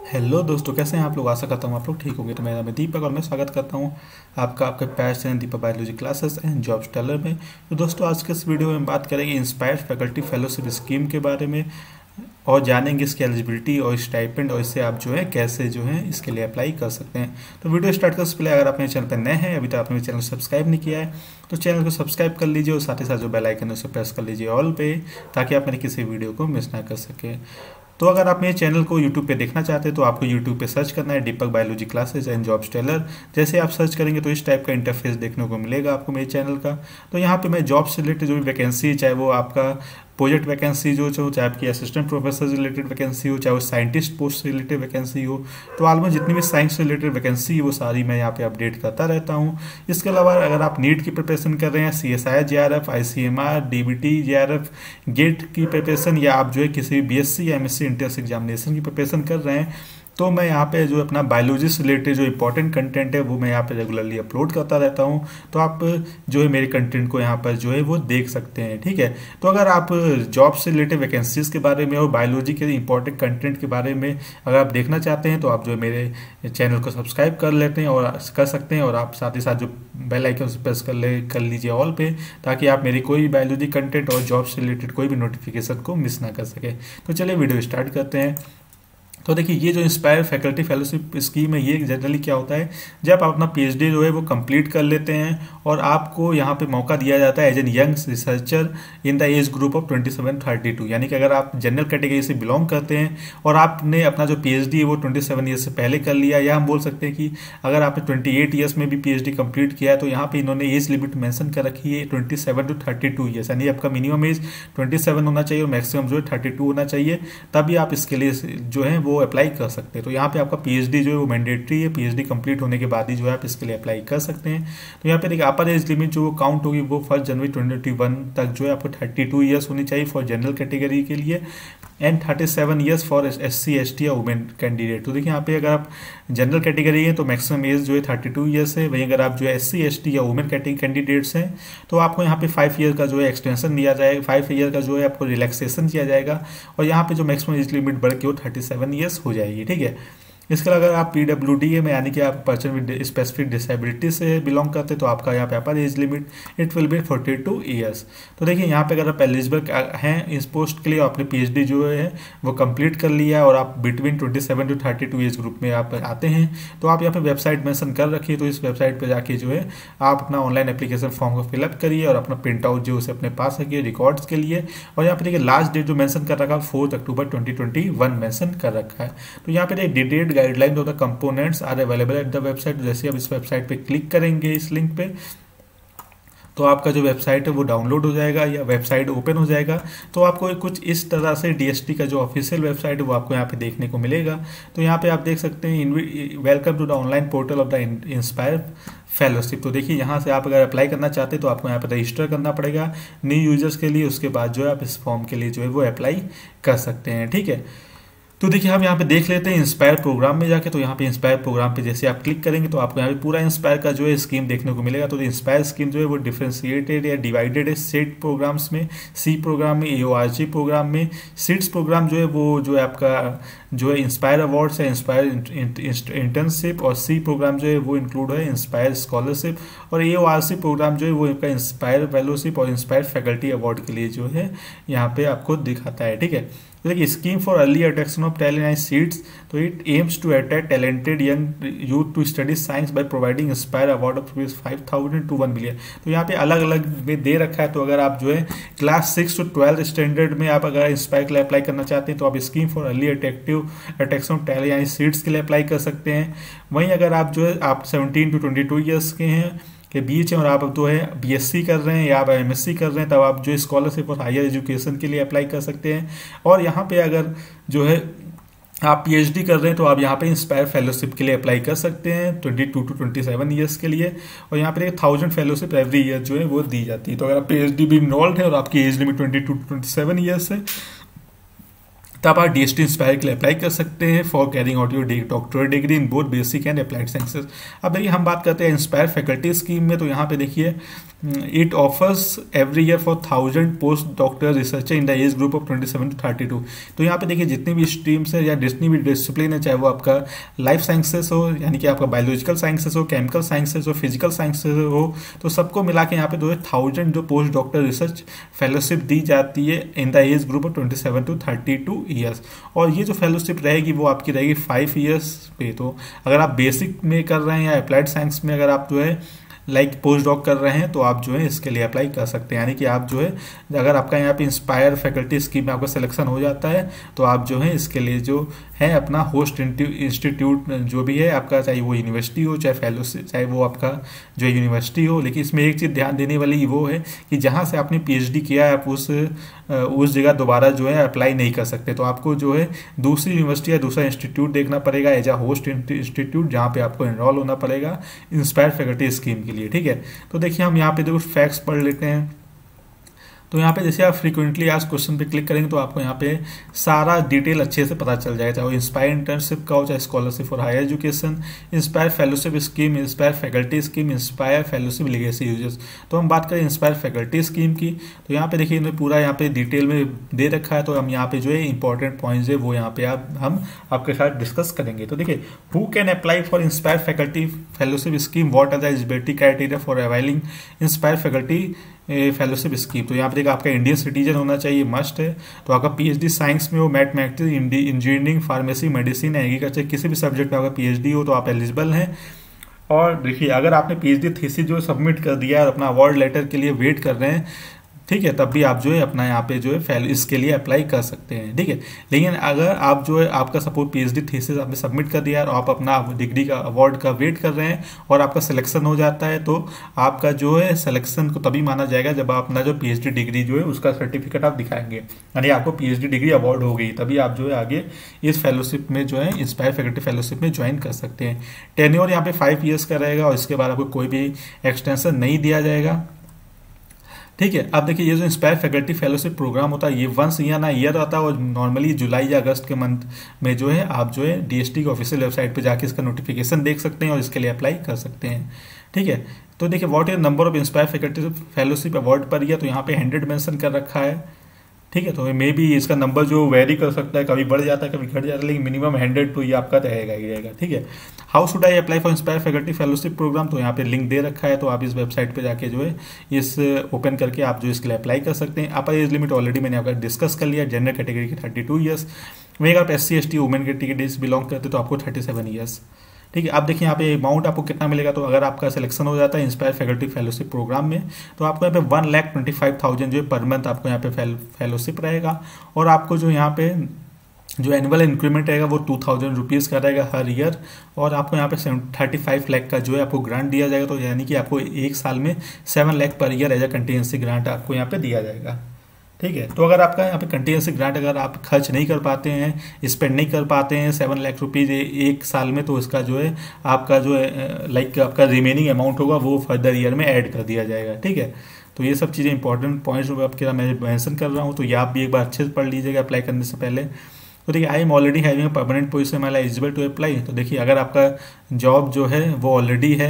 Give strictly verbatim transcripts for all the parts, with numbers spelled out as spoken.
Hello दोस्तों, कैसे हैं आप लोग। आशा करता हूँ आप लोग ठीक होंगे। तो मेरा नाम है दीपक और मैं स्वागत करता हूँ आपका आपके प्यार channel Deepak biology classes and jobs teller में। तो दोस्तों, आज के इस वीडियो में हम बात करेंगे इंस्पायर्ड फैकल्टी फेलोशिप स्कीम के बारे में और जानेंगे इसकी एलिजिबिलिटी और स्टाइपेंड और इससे आप जो है कैसे जो है इसके लिए अप्लाई कर सकते हैं। तो वीडियो स्टार्ट करने से पहले अगर आप मेरे चैनल पर नए हैं, अभी तक आपने मेरे चैनल को सब्सक्राइब नहीं किया है तो चैनल को सब्सक्राइब कर लीजिए और साथ ही साथ जो बेल आइकन है उसे प्रेस कर लीजिए ऑल पे, ताकि आप मेरी किसी वीडियो को मिस ना कर सकें। तो अगर आप मेरे चैनल को यूट्यूब पे देखना चाहते हैं तो आपको यूट्यूब पे सर्च करना है Deepak biology classes and jobs teller. जैसे आप सर्च करेंगे तो इस टाइप का इंटरफेस देखने को मिलेगा आपको मेरे चैनल का। तो यहाँ पे मैं जॉब से रिलेटेड जो भी वैकेंसी, चाहे वो आपका प्रोजेक्ट वैकेंसी जो हो, चाहे आपकी असिस्टेंट प्रोफेसर से रिलेटेड वैकेंसी हो, चाहे वो साइंटिस्ट पोस्ट से रिलेटेड वैकेंसी हो, तो ऑलमोस्ट जितनी भी साइंस से रिलेटेड वैकेंसी है वो सारी मैं यहाँ पे अपडेट करता रहता हूँ। इसके अलावा अगर आप नीट की प्रिपरेशन कर रहे हैं, C S I J R F, I C M R, D B T J R F, GATE की प्रिपरेशन, या आप जो है किसी बी एस सी या M S C entrance examination की प्रिपरेशन कर रहे हैं, तो मैं यहाँ पे जो अपना बायोलॉजी से रिलेटेड जो इंपॉर्टेंट कंटेंट है वो मैं यहाँ पे रेगुलरली अपलोड करता रहता हूँ। तो आप जो है मेरे कंटेंट को यहाँ पर जो है वो देख सकते हैं, ठीक है। तो अगर आप जॉब से रिलेटेड वैकेंसीज के बारे में और बायोलॉजी के इंपॉर्टेंट कंटेंट के बारे में अगर आप देखना चाहते हैं तो आप जो है मेरे चैनल को सब्सक्राइब कर लेते हैं और कर सकते हैं, और आप साथ ही साथ जो बेल आइकन से प्रेस कर ले कर लीजिए ऑल पे, ताकि आप मेरी कोई बायोलॉजी कंटेंट और जॉब से रिलेटेड कोई भी नोटिफिकेशन को मिस ना कर सके। तो चलिए वीडियो स्टार्ट करते हैं। तो देखिए, ये जो इंस्पायर फैकल्टी फेलोशिप स्कीम है, ये जनरली क्या होता है, जब आप अपना पीएचडी जो है वो कंप्लीट कर लेते हैं और आपको यहाँ पे मौका दिया जाता है as an young researcher in the age group of twenty seven thirty two, यानी कि अगर आप जनरल कैटेगरी से बिलोंग करते हैं और आपने अपना जो पीएचडी है वो ट्वेंटी सेवन ईयर्स से पहले कर लिया, या हम बोल सकते हैं कि अगर आपने ट्वेंटी एट ईयर्स में भी पीएचडी कंप्लीट किया है, तो यहाँ पे इन्होंने एज लिमिट मेंशन कर रखी है twenty seven to thirty two years, यानी आपका मिनिमम एज ट्वेंटी सेवन होना चाहिए और मैक्सिमम जो है थर्टी टू होना चाहिए, तभी आप इसके लिए जो है वो अप्लाई कर सकते हैं। तो यहाँ पे आपका पीएचडी जो है वो मैंडेटरी है, पीएचडी कंप्लीट होने के बाद ही जो है आप इसके लिए अप्लाई कर सकते हैं। तो यहाँ पे देखिए, अपर एज लिमिट जो काउंट होगी वो फर्स्ट जनवरी ट्वेंटी वन तक जो है आपको थर्टी टू ईयर्स होनी चाहिए फॉर जनरल कैटेगरी के लिए, and thirty seven years for S C S T या वुमेन कैंडिडेट। तो देखिए, यहाँ पे अगर आप जनरल कैटेगरी हैं तो मैक्सिमम एज जो है थर्टी टू ईयर्स है, वहीं अगर आप जो है एस सी एस टी या वुमेन कैंडिडेट्स हैं तो आपको यहाँ पे फाइव ईयर का जो है एक्सटेंशन दिया जाएगा, फाइव ईयर का जो है आपको रिलैक्सेशन किया जाएगा, और यहाँ पे जो मैक्सिमम एज लिमिट बढ़ के वो थर्टी सेवन ईयर्स हो जाएगी, ठीक है। इसके अलावा अगर आप पी डब्ल्यू डी में, यानी कि आप पर्सन विद स्पेसिफिक डिसेबिलिटी से बिलोंग करते हैं, तो आपका यहाँ पे upper age limit it will be forty two years. तो देखिए, यहाँ पे अगर आप एलिजिबल हैं इस पोस्ट के लिए, आपने पीएचडी जो है वो कंप्लीट कर लिया और आप between twenty seven to thirty two age group में आप आते हैं, तो आप यहाँ पे वेबसाइट मेंशन कर रखिए। तो इस वेबसाइट पर जाके जो है आप अपना ऑनलाइन एप्लीकेशन फॉर्म को फिलअप करिए और अपना प्रिंट आउट जो उसे अपने पास रखिए रिकॉर्ड्स के लिए। और यहाँ पे देखिए, लास्ट डेट जो मेंशन कर रखा है fourth October twenty twenty one mention कर रखा है। तो यहाँ पे देखिए, detailed guideline of the components are available at the website. जैसे आप इस वेबसाइट पे क्लिक करेंगे इस लिंक पे, तो आपका जो वेबसाइट है वो डाउनलोड हो जाएगा या वेबसाइट ओपन हो जाएगा। तो आपको कुछ इस तरह से डीएसटी का जो ऑफिशियल वेबसाइट है वो आपको यहाँ पे देखने को मिलेगा। तो यहाँ पे आप देख सकते हैं, welcome to the online portal of the INSPIRE fellowship. तो देखिए, यहाँ से आप अगर अप्लाई करना चाहते हैं तो आपको यहाँ पे रजिस्टर करना पड़ेगा न्यू यूजर्स के लिए। उसके बाद जो है आप इस फॉर्म के लिए जो है वो अप्लाई कर सकते हैं, ठीक है। तो देखिए, हम यहाँ पे देख लेते हैं इंस्पायर प्रोग्राम में जाके। तो यहाँ पे इंस्पायर प्रोग्राम पे जैसे आप क्लिक करेंगे तो आपको यहाँ पे पूरा इंस्पायर का जो है स्कीम देखने को मिलेगा। तो इंस्पायर स्कीम जो है वो डिफरेंशिएटेड या डिवाइडेड है सेट प्रोग्राम्स में, सी प्रोग्राम में, एओआरजी प्रोग्राम में। सीट्स प्रोग्राम जो है वो जो है आपका जो है इंस्पायर अवार्ड्स है, इंस्पायर इंटर्नशिप, और सी प्रोग्राम जो है वो इंक्लूड है इंस्पायर स्कॉलरशिप, और एओआरसी प्रोग्राम जो है वो इनका इंस्पायर फेलोशिप और इंस्पायर फैकल्टी अवार्ड के लिए जो है यहाँ पे आपको दिखाता है, ठीक है। देखिए, scheme for early attraction of talent and SEATS, तो it aims to attract talented young youth to study science by providing INSPIRE award of rupees five thousand to one million. तो यहाँ पे अलग अलग में दे रखा है। तो अगर आप जो है class six to twelfth standard में आप अगर इंस्पायर के लिए अप्लाई करना चाहते हैं तो आप scheme for early attractive attraction of talent यानी सीट्स के लिए अप्लाई कर सकते हैं। वहीं अगर आप जो है आप seventeen to twenty two years के हैं के बीच हैं और आप जो है बीएससी कर रहे हैं या आप एमएससी कर रहे हैं, तब आप जो स्कॉलरशिप और हायर एजुकेशन के लिए अप्लाई कर सकते हैं। और यहाँ पे अगर जो है आप पीएचडी कर रहे हैं तो आप यहाँ पे इंस्पायर फेलोशिप के लिए अप्लाई कर सकते हैं twenty two to twenty seven years के लिए। और यहाँ पे एक थाउजेंड फेलोशिप एवरी ईयर जो है वो दी जाती है। तो अगर आप पीएचडी भी इन्वॉल्व है और आपकी age limit twenty two to twenty seven years है, तब आप डीएसटी इंस्पायर के लिए अप्लाई कर सकते हैं for carrying out your doctorate degree in both basic and applied sciences. अब देखिए, हम बात करते हैं इंस्पायर फैकल्टी स्कीम में। तो यहाँ पे देखिए, it offers every year four thousand post doctor researcher in the age group of twenty seven to thirty two. तो यहाँ पे देखिए जितनी भी स्ट्रीम्स है या जितनी भी डिसिप्लिन है, चाहे वो आपका लाइफ साइंसेस हो यानी कि आपका बायोलॉजिकल साइंसेस हो, केमिकल साइंसेस हो, फिजिकल साइंसेस हो, तो सबको मिला के यहाँ पे दो थाउजेंड जो पोस्ट डॉक्टर रिसर्च फेलोशिप दी जाती है in the age group of twenty seven to thirty two years. और ये जो फेलोशिप रहेगी वो आपकी रहेगी फाइव ईयर्स पे। तो अगर आप बेसिक में कर रहे हैं या अप्लाइड साइंस में अगर आप जो है लाइक पोस्ट डॉक कर रहे हैं तो आप जो है इसके लिए अप्लाई कर सकते हैं। यानी कि आप जो है अगर आपका यहाँ पे इंस्पायर फैकल्टी स्कीम में आपका सिलेक्शन हो जाता है तो आप जो है इसके लिए जो है अपना होस्ट इंस्टीट्यूट जो भी है आपका, चाहे वो यूनिवर्सिटी हो चाहे फेलोशिप चाहे वो आपका जो यूनिवर्सिटी हो, लेकिन इसमें एक चीज़ ध्यान देने वाली वो है कि जहाँ से आपने पीएचडी किया है आप उस उस जगह दोबारा जो है अप्लाई नहीं कर सकते। तो आपको जो है दूसरी यूनिवर्सिटी या दूसरा इंस्टीट्यूट देखना पड़ेगा एज अ होस्ट इंस्टीट्यूट, जहाँ पे आपको एनरोल होना पड़ेगा इंस्पायर फैकल्टी स्कीम के लिए। ठीक है, तो देखिए हम यहाँ पे देखो फैक्ट्स पढ़ लेते हैं। तो यहाँ पे जैसे आप फ्रीक्वेंटली आज क्वेश्चन पे क्लिक करेंगे तो आपको यहाँ पे सारा डिटेल अच्छे से पता चल जाएगा, चाहे वो इंस्पायर इंटर्नशिप का हो, चाहे scholarship for higher education, INSPIRE fellowship scheme, INSPIRE faculty scheme, INSPIRE fellowship legacy users. तो हम बात करें इंस्पायर फैकल्टी स्कीम की, तो यहाँ पे देखिए इन्होंने पूरा यहाँ पे डिटेल में दे रखा है। तो हम यहाँ पे जो है इंपॉर्टेंट पॉइंट्स है वो यहाँ पे आप हम आपके साथ डिस्कस करेंगे। तो देखिए who can apply for inspire faculty fellowship scheme, what are the eligibility criteria for availing INSPIRE faculty fellowship scheme. तो यहाँ पे देखा आपका इंडियन सिटीजन होना चाहिए, मस्ट है। तो आपका पीएचडी साइंस में हो, mathematics, engineering, pharmacy, medicine, agriculture, किसी भी सब्जेक्ट में आपका पीएचडी हो तो आप एलिजिबल हैं। और देखिए अगर आपने पीएचडी थीसिस जो सबमिट कर दिया है अपना अवार्ड लेटर के लिए वेट कर रहे हैं, ठीक है, तब भी आप जो है अपना यहाँ पे जो है फेलो इसके लिए अप्लाई कर सकते हैं। ठीक है, लेकिन अगर आप जो है आपका सपोज पीएचडी थीसिस आपने सबमिट कर दिया और आप अपना डिग्री का अवार्ड का वेट कर रहे हैं और आपका सिलेक्शन हो जाता है, तो आपका जो है सिलेक्शन को तभी माना जाएगा जब आप अपना जो पीएचडी डिग्री जो है उसका सर्टिफिकेट आप दिखाएंगे, यानी आपको पीएचडी डिग्री अवार्ड हो गई, तभी आप जो है आगे इस फेलोशिप में जो है इंस्पायर फैकल्टी फेलोशिप में ज्वाइन कर सकते हैं। टेन्योर यहाँ पे फाइव ईयर्स का रहेगा और इसके बाद आपको कोई भी एक्सटेंशन नहीं दिया जाएगा। ठीक है, अब देखिए ये जो इंस्पायर फैकल्टी फेलोशिप प्रोग्राम होता है ये वंस ईयर ना ईयर आता है और नॉर्मली जुलाई या अगस्त के मंथ में जो है आप जो है डीएसटी की ऑफिशियल वेबसाइट पे जाके इसका नोटिफिकेशन देख सकते हैं और इसके लिए अप्लाई कर सकते हैं। ठीक है, तो देखिए what is number of inspire faculty fellowship award per year, तो यहाँ पे हंड्रेड मेंशन कर रखा है। ठीक है, तो मे बी इसका नंबर जो वेरी कर सकता है, कभी बढ़ जाता है कभी घट जाता है, लेकिन मिनिमम हंड्रेड तो ये आपका रहेगा ही रहेगा। ठीक है, how should I apply for inspire faculty fellowship programme, तो यहाँ पे लिंक दे रखा है, तो आप इस वेबसाइट पे जाके जो है इस ओपन करके आप जो इसके लिए अप्लाई कर सकते हैं। अपर एज लिमिट ऑलरेडी मैंने आपका डिस्कस कर लिया, जनरल कैटेगरी की थर्टी टू ईयर्स, वहीं अगर आप S C S T women category से बिलोंग करते तो आपको थर्टी सेवन ईयर्स। ठीक है, अब देखिए यहाँ पे अमाउंट आपको कितना मिलेगा, तो अगर आपका सिलेक्शन हो जाता है इंस्पायर फैकल्टी फेलोशिप प्रोग्राम में तो आपको यहाँ पे one lakh twenty five thousand जो है पर मंथ आपको यहाँ पे फेलोशिप रहेगा। और आपको जो यहाँ पे जो एनुअल इंक्रीमेंट रहेगा वो टू थाउजेंड रुपीज़ का रहेगा हर ईयर। और आपको यहाँ पे थर्टी फाइव लाख का जो है आपको ग्रांट दिया जाएगा, तो यानी कि आपको एक साल में seven lakh per year as a contingency grant आपको यहाँ पे दिया जाएगा। ठीक है, तो अगर आपका यहाँ पे कंटीजेंसी ग्रांट अगर आप खर्च नहीं कर पाते हैं, स्पेंड नहीं कर पाते हैं सेवन लाख रुपीज़ एक साल में, तो इसका जो है आपका जो है लाइक आपका रिमेनिंग अमाउंट होगा वो फर्दर ईयर में ऐड कर दिया जाएगा। ठीक है, तो ये सब चीज़ें इंपॉर्टेंट पॉइंट्स आपके मैं मेंशन कर रहा हूँ, तो ये आप भी एक बार अच्छे से पढ़ लीजिएगा अप्लाई करने से पहले। तो देखिए I am already having permanent position I eligible to apply, तो देखिए अगर आपका जॉब जो है वो ऑलरेडी है,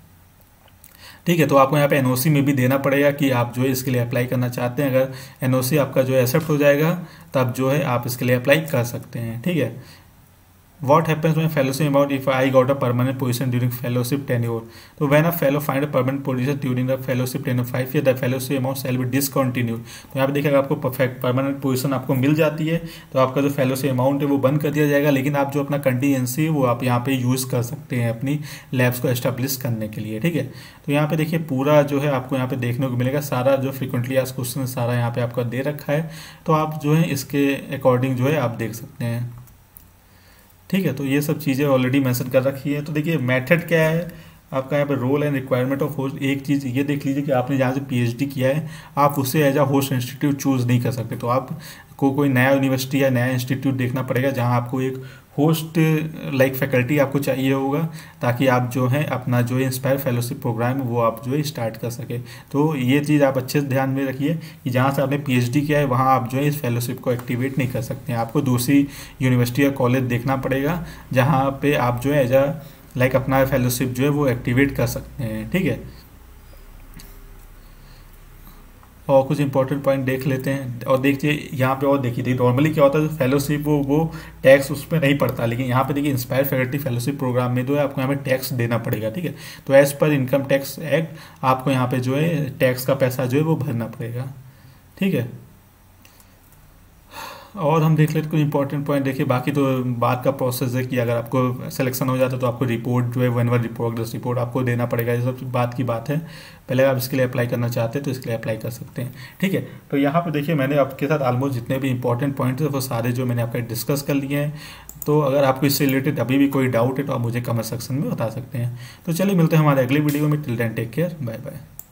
ठीक है, तो आपको यहाँ पे एनओसी में भी देना पड़ेगा कि आप जो है इसके लिए अप्लाई करना चाहते हैं। अगर एनओसी आपका जो है एक्सेप्ट हो जाएगा तब जो है आप इसके लिए अप्लाई कर सकते हैं। ठीक है, What happens when fellowship amount if I got a permanent position during fellowship tenure? So when a fellow find a permanent position during the fellowship tenure five year, the fellowship amount shall be discontinued. तो यहाँ पे देखिएगा आपको permanent position आपको मिल जाती है तो आपका जो फेलोशिप अमाउंट है वो बंद कर दिया जाएगा, लेकिन आप जो अपना कंटीजेंसी है वो आप यहाँ पे यूज़ कर सकते हैं अपनी लैब्स को एस्टेब्लिश करने के लिए। ठीक है, तो यहाँ पे देखिए पूरा जो है आपको यहाँ पे देखने को मिलेगा, सारा जो फ्रिक्वेंटली आस्क्ड क्वेश्चन सारा यहाँ पे आपका दे रखा है, तो आप जो है इसके अकॉर्डिंग जो है आप देख सकते हैं। ठीक है, तो ये सब चीज़ें ऑलरेडी मेंशन कर रखी है। तो देखिए मेथड क्या है आपका, यहाँ पे role and requirement of host. एक चीज़ ये देख लीजिए कि आपने जहाँ से पीएचडी किया है आप उसे as a host institute choose नहीं कर सकते, तो आप को कोई नया यूनिवर्सिटी या नया इंस्टीट्यूट देखना पड़ेगा जहाँ आपको एक होस्ट लाइक फैकल्टी आपको चाहिए होगा, ताकि आप जो है अपना जो इंस्पायर फेलोशिप प्रोग्राम वो आप जो है स्टार्ट कर सके। तो ये चीज़ आप अच्छे से ध्यान में रखिए कि जहाँ से आपने पीएचडी किया है वहाँ आप जो है इस फेलोशिप को एक्टिवेट नहीं कर सकते हैं, आपको दूसरी यूनिवर्सिटी या कॉलेज देखना पड़ेगा जहाँ पे आप जो है एज अ लाइक अपना फेलोशिप जो है वो एक्टिवेट कर सकते हैं। ठीक है, और कुछ इंपॉर्टेंट पॉइंट देख लेते हैं। और देखिए यहाँ पे और देखिए देखिए नॉर्मली क्या होता है, फेलोशिप वो वो टैक्स उसमें नहीं पड़ता, लेकिन यहाँ पे देखिए इंस्पायर फैकल्टी फेलोशिप प्रोग्राम में जो है आपको यहाँ पे टैक्स देना पड़ेगा, ठीक है। तो as per income tax act आपको यहाँ पे जो है टैक्स का पैसा जो है वो भरना पड़ेगा, ठीक है। और हम देख लेते कुछ इंपॉर्टेंट पॉइंट। देखिए बाकी तो बात का प्रोसेस है कि अगर आपको सिलेक्शन हो जाता है तो आपको रिपोर्ट जो है वन वन प्रोग्रेस रिपोर्ट आपको देना पड़ेगा, ये सब बात की बात है। पहले आप इसके लिए अप्लाई करना चाहते हैं तो इसके लिए अप्लाई कर सकते हैं, ठीक है। तो यहाँ पे देखिए मैंने आपके साथ ऑलमोस्ट जितने भी इंपॉर्टेंट पॉइंट थे वो सारे जो मैंने आपके डिस्कस कर लिए हैं। तो अगर आपको इससे रिलेटेड अभी भी कोई डाउट है तो आप मुझे कमेंट सेक्शन में बता सकते हैं। तो चलिए मिलते हैं हमारे अगली वीडियो में। Till then take care, bye bye.